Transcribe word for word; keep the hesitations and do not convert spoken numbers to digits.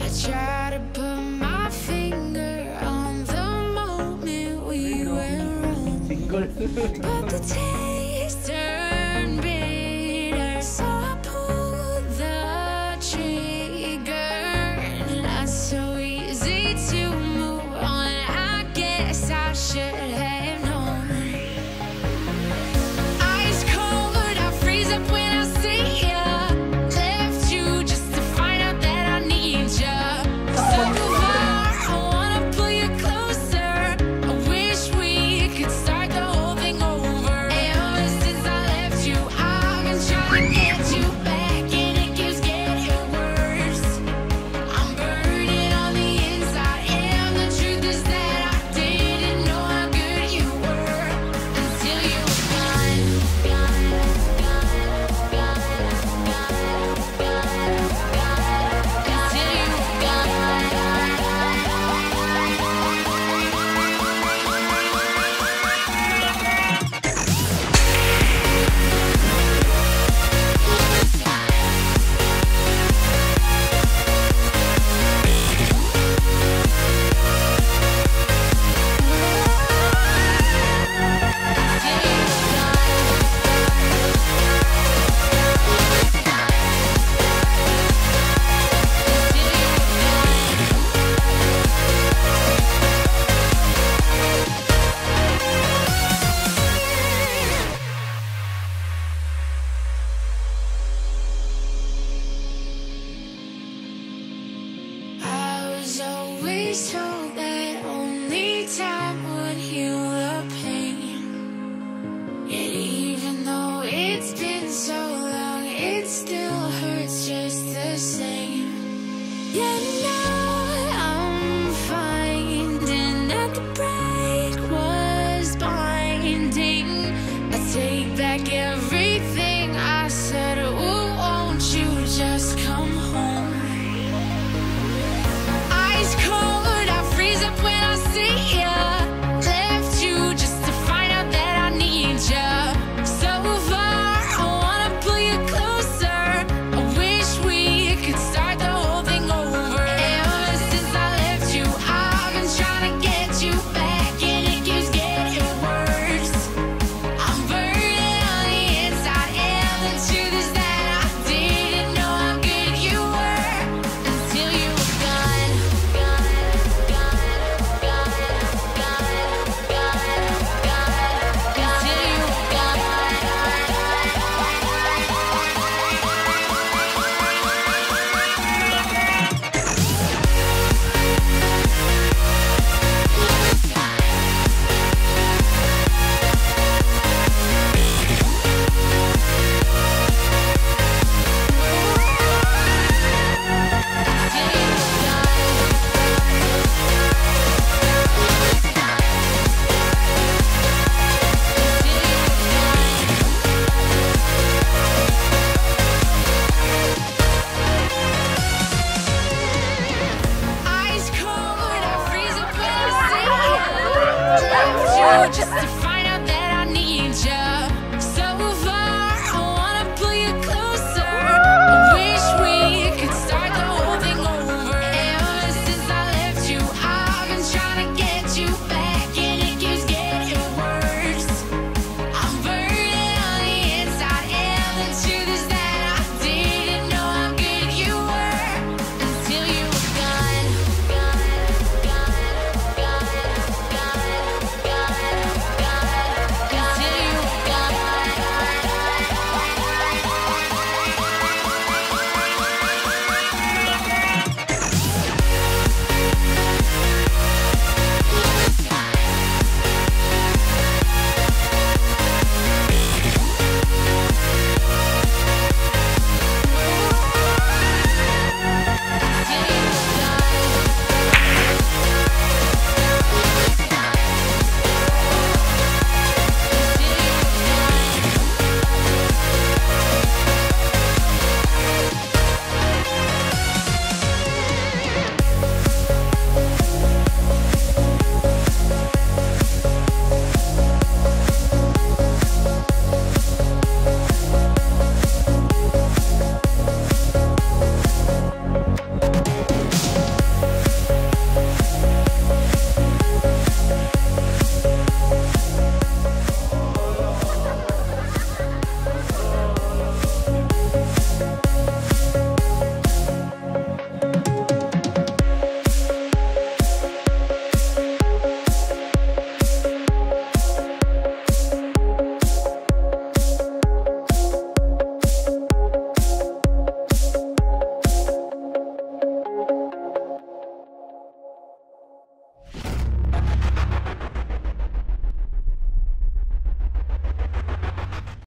try to put my finger on the moment we went wrong, but the taste turned bitter, so I pulled the trigger. Not so easy to move on, I guess I should have known. Ice cold, I freeze up when I see ya. Left you just to find out that I need ya. So far, I wanna pull you closer. I wish we could start the whole thing over. Ever since I left you, I've been trying to get you back, and it keeps getting worse. I'm burning on the inside, and the truth is that I didn't know how good you were until you were gone, gone, gone, gone, gone, gone, gone, until you were gone. I was always told that only time would heal the pain. Yet even though it's been so long, it still hurts just the same. Yeah, now I'm finding that the break was binding. I take back everything I said. Oh, won't you just come home? Ice cold, I freeze up when I see ya. Left you just to find out that I need ya. So far, I wanna pull you closer. I wish we could start the whole thing over. Ever since I left you, I've been trying to get you back, and it keeps getting worse. I'm burning on the inside, and the truth is that I didn't know how good you were until you were gone, gone, gone, gone, gone, gone, gone, until you were gone. Ice cold, I freeze up when I see ya. Left you just to